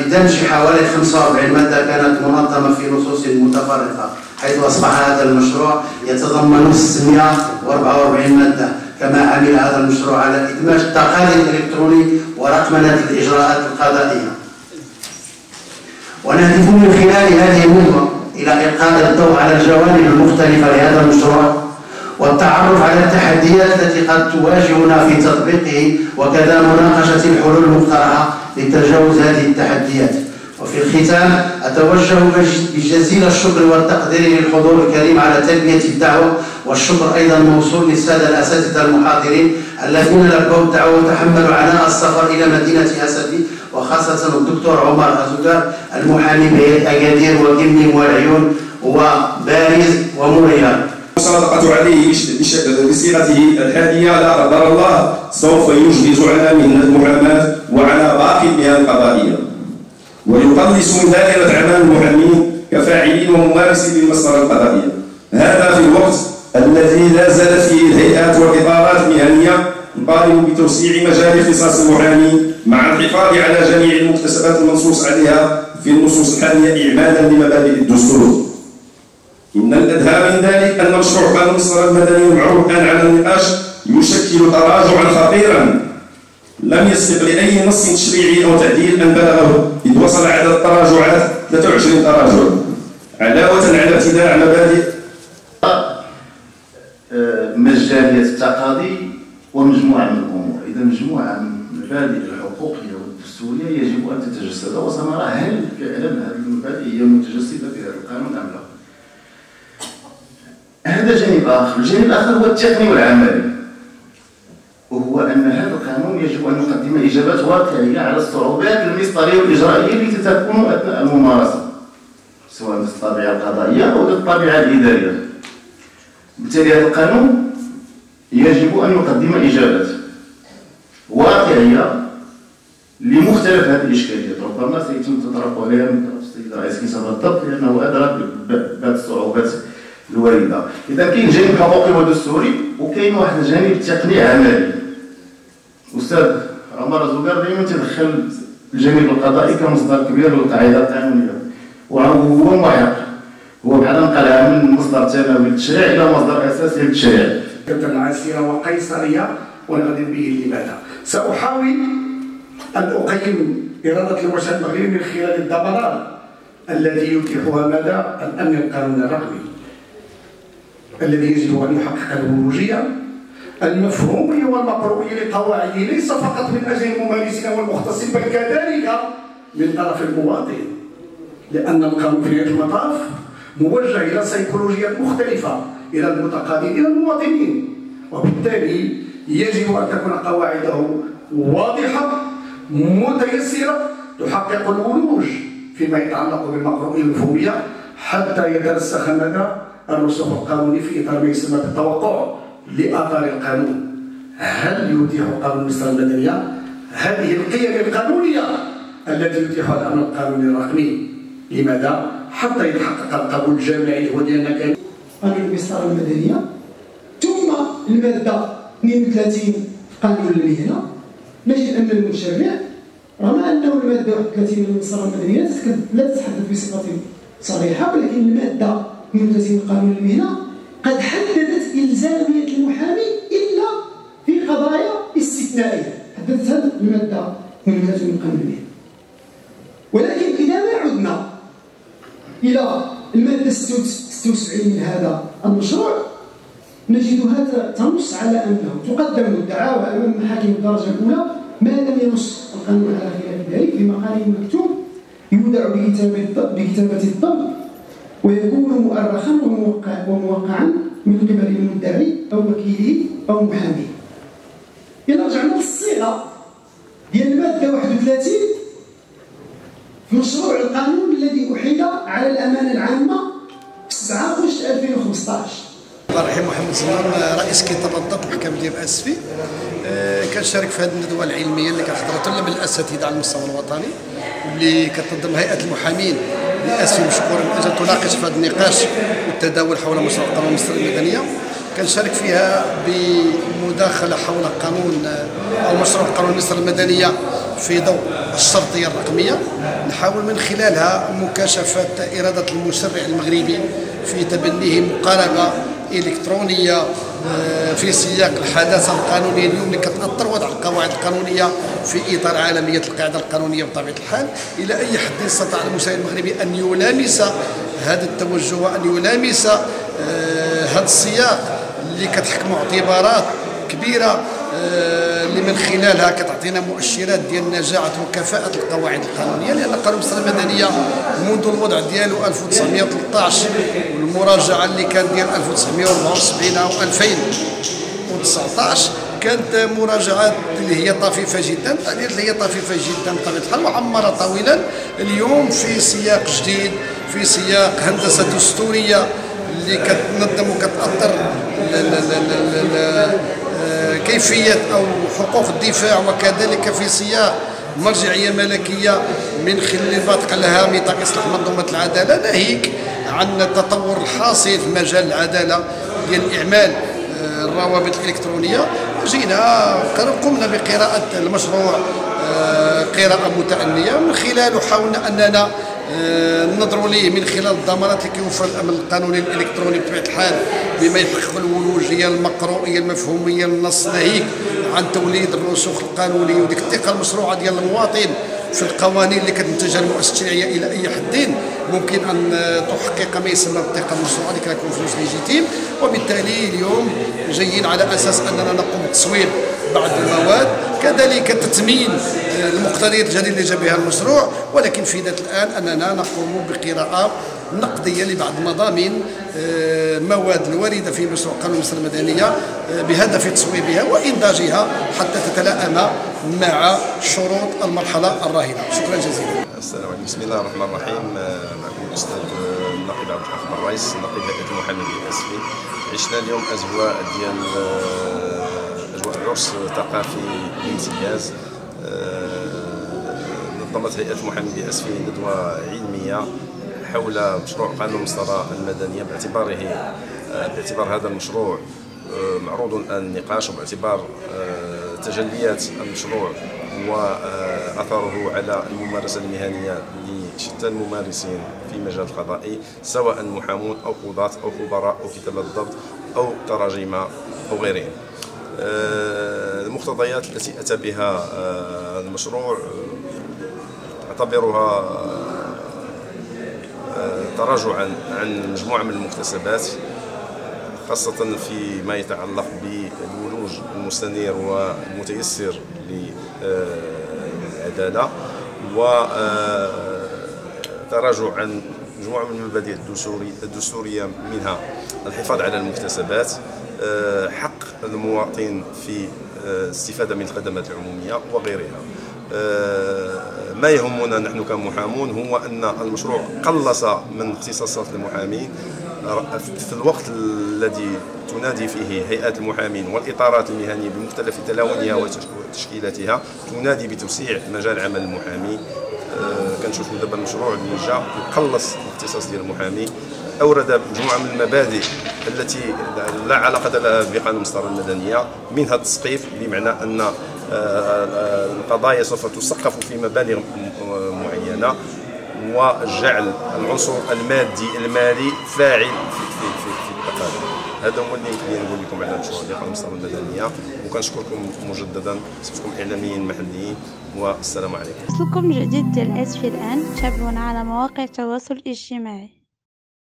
بدمج حوالي 45 مادة كانت منظمة في نصوص متفرقة، حيث أصبح هذا المشروع يتضمن 644 مادة. كما عمل هذا المشروع على إدماج التقاليد الإلكتروني ورقمنة الإجراءات القضائية. ونهدف من خلال هذه المنظمة إلى إلقاء الضوء على الجوانب المختلفة لهذا المشروع والتعرف على التحديات التي قد تواجهنا في تطبيقه، وكذا مناقشة الحلول المقترحة لتجاوز هذه التحديات. وفي الختام أتوجه بجزيل الشكر والتقدير للحضور الكريم على تلبية الدعوة، والشكر أيضا موصول للسادة الأساتذة المحاضرين الذين لبوا الدعوة وتحملوا عناء السفر إلى مدينة أسدي، وخاصة الدكتور عمر أزوغار المحامي بأكادير وكمي والعيون وباريس وموريال. المصادقة عليه بصيغته الحادية لا قدر الله سوف يجهز على مهنة المحاماة وعلى باقي المهن القضائية، ويقلص من دائرة أعمال المحامين كفاعلين وممارسين للمسطرة القضائية. هذا في الوقت الذي لا زالت فيه الهيئات والإطارات المهنية تطالب بتوسيع مجال اختصاص المحامي مع الحفاظ على جميع المكتسبات المنصوص عليها في النصوص الحالية إعمالا لمبادئ الدستور. إن الأدهى من ذلك أن مشروع قانون الصلاة المدني المعروض الآن على النقاش يشكل تراجعا خطيرا لم يسبق لأي نص تشريعي أو تعديل أن بلغه، إذ وصل عدد التراجعات 23 تراجع، علاوة على ابتداع مبادئ مجانية التقاضي ومجموعة من الأمور. إذا مجموعة من المبادئ الحقوقية والدستورية يجب أن تتجسد، وسنرى هل فعلا هذه المبادئ هي متجسدة في هذا القانون أم لا. هذا جانب آخر. الجانب الآخر هو التقني والعملي، وهو أن هذا القانون يجب أن يقدم إجابات واقعية على الصعوبات المسطرية والإجرائية التي تكون أثناء الممارسة، سواء ذات الطابعة القضائية أو ذات الطابعة الإدارية. بالتالي هذا القانون يجب أن يقدم إجابات واقعية لمختلف هذه الإشكاليات. ربما سيتم التطرق عليها من طرف السيد رئيس كتاب الضبط لأنه أدرك بهذه الصعوبات الواردة. إذا كاين جانب حقوقي ودستوري وكاين واحد الجانب تقني عملي. أستاذ عمر أزوغار دائما تدخل الجانب القضائي كمصدر كبير للقاعدة القانونية، وهو محق، هو بحال نقلها من مصدر ثانوي للتشريع إلى مصدر أساسي للتشريع. عسيرة وقيصرية ونغادر به لماذا؟ سأحاول أن أقيم إرادة المجتمع المغربي من خلال الدبران الذي يتيحها مدى الأمن القانوني الرقمي الذي يجب أن يحقق الهمولوجية المفهومية والمقروئية لقواعده، ليس فقط من أجل الممارسين والمختصين بل كذلك من طرف المواطن، لأن القانون في نهاية المطاف موجه إلى سيكولوجيات مختلفة، إلى المتقاضين إلى المواطنين، وبالتالي يجب أن تكون قواعده واضحة متيسرة تحقق الولوج فيما يتعلق بالمقروئية المفهومية حتى يترسخ مدى الرسوخ القانوني في إطار ما يسمى بالتوقع لآثار القانون. هل يتيح قانون المسطرة المدنية هذه القيم القانونية التي يتيحها الأمن القانوني الرقمي؟ لماذا؟ حتى يتحقق القبول الجماعي هو ديالنا كامل. قانون المسطرة المدنية ثم المادة 32 قانون المهنة، نجد أن المشرع رغم أنه المادة 31 من المسطرة المدنية لا تتحدث بصفة صريحة، ولكن المادة 32 قانون المهنة قد حددت إلزامية المحامي إلا في قضايا استثنائية، حددت هذه المادة 32 من قانون المهنة. ولكن إذا ما عدنا إلى المادة 76 من هذا المشروع نجدها تنص على أنه تقدم الدعاوى أمام محاكم الدرجة الأولى ما لم ينص القانون على خلاف ذلك بمقال مكتوب يودع بكتابة الضبط ويكون مؤرخا وموقعا من قبل المدعي أو وكيله أو محاميه. إذا رجعنا للصيغة ديال المادة 31 في مشروع القانون الذي أحيل على الأمانة العامة في 7 غشت 2015. الله يرحم محمد زمان رئيس كتاب الضبط محكمة ديال أسفي، كنشارك في هذه الندوة العلمية اللي كنحضرها من الأساتذة على المستوى الوطني واللي كتنظم هيئة المحامين لأسفي مشكورا من أجل تناقش في هذا النقاش والتداول حول مشروع قانون المسطرة المدنية. كنشارك فيها بمداخلة حول قانون أو مشروع قانون المسطرة المدنية في ضوء الشرطية الرقمية نحاول من خلالها مكاشفة إرادة المشرع المغربي في تبنيه مقاربة إلكترونية في سياق الحداثة القانونية اليوم اللي كتأثر وضع القواعد القانونية في إطار عالمية القاعدة القانونية بطبيعة الحال. إلى أي حد استطاع المشرع المغربي أن يلامس هذا التوجه وأن يلامس هذا السياق اللي كتحكموا اعتبارات كبيرة اللي من خلالها كتعطينا مؤشرات ديال نجاعة وكفاءة القواعد القانونية، لأن قانون المسألة المدنية منذ الوضع ديالو 1913 والمراجعة اللي كانت ديال 1974 أو 2019 كانت مراجعات اللي هي طفيفة جدا، اللي هي طفيفة جدا بطبيعة الحال وعمرة طويلا. اليوم في سياق جديد، في سياق هندسة دستورية اللي كتنظم وكتأثر كيفية أو حقوق الدفاع، وكذلك في سياق مرجعية ملكية من خلال ما لها ميثاق إصلاح منظومة العدالة، ناهيك عن التطور الحاصل في مجال العدالة ديال إعمال الروابط الإلكترونية. جينا قمنا بقراءة المشروع قراءة متأنية، من خلاله حاولنا أننا ننظروا ليه من خلال الضمانات اللي كيوفر الامن القانوني الالكتروني بطبيعه الحال بما يحقق الولوجيه المقروئيه المفهوميه للنص، ناهيك عن توليد الرسوخ القانوني وديك الثقه المشروعه ديال المواطن في القوانين اللي كتنتجها المؤسسه التشريعيه الى اي حد ممكن ان تحقق ما يسمى بالثقه المشروعه اللي كيكون فلوس ليجيتيم. وبالتالي اليوم جايين على اساس اننا نقوم بتصويب بعض المواد، كذلك تثمين المقتضيات الجديده اللي جاء بها المشروع، ولكن في ذات الان اننا نقوم بقراءه نقديه لبعض مضامين مواد الوارده في مشروع قانون المسألة المدنيه بهدف تصويبها وانتاجها حتى تتلائم مع شروط المرحله الراهنه. شكرا جزيلا. السلام عليكم. بسم الله الرحمن الرحيم. معكم الاستاذ النقيب عبد الحفيظ الرئيس نقيب هيئه المحامين الاسفي. عشنا اليوم اجواء ديال عرس ثقافي بامتياز. نظمت هيئه المحامين باسفي ندوه علميه حول مشروع قانون المسطره المدنيه باعتبار هذا المشروع معروض النقاش، وباعتبار تجليات المشروع واثره على الممارسه المهنيه لشتى الممارسين في مجال القضائي، سواء محامون او قضاة او خبراء او كتاب الضبط او تراجمه او غيرهم. المقتضيات التي اتى بها المشروع اعتبرها تراجعا عن مجموعه من المكتسبات، خاصه فيما يتعلق بالولوج المستنير والمتيسر للعداله، وتراجع عن مجموعه من المبادئ الدستوريه منها الحفاظ على المكتسبات، حق المواطن في الاستفاده من الخدمات العموميه وغيرها. ما يهمنا نحن كمحامون هو أن المشروع قلص من اختصاصات المحامين في الوقت الذي تنادي فيه هيئات المحامين والإطارات المهنية بمختلف تلاونها وتشكيلاتها تنادي بتوسيع مجال عمل المحامي. كنشوفوا دابا المشروع اللي جا يقلص الاختصاص ديال المحامي، أورد مجموعة من المبادئ التي لا علاقة لها بقانون المسطرة المدنية، منها التسقيف بمعنى أن القضايا سوف تسقف في مبالغ معينة، وجعل العنصر المالي فاعل في التقاضي. هذا هو اللي يمكن نقول لكم على المشروع ديال قانون المسطرة المدنية، وكنشكركم مجددا بصفتكم اعلاميين محليين، والسلام عليكم. وصلكم جديد ديال اسفي الان، تابعونا على مواقع التواصل الاجتماعي.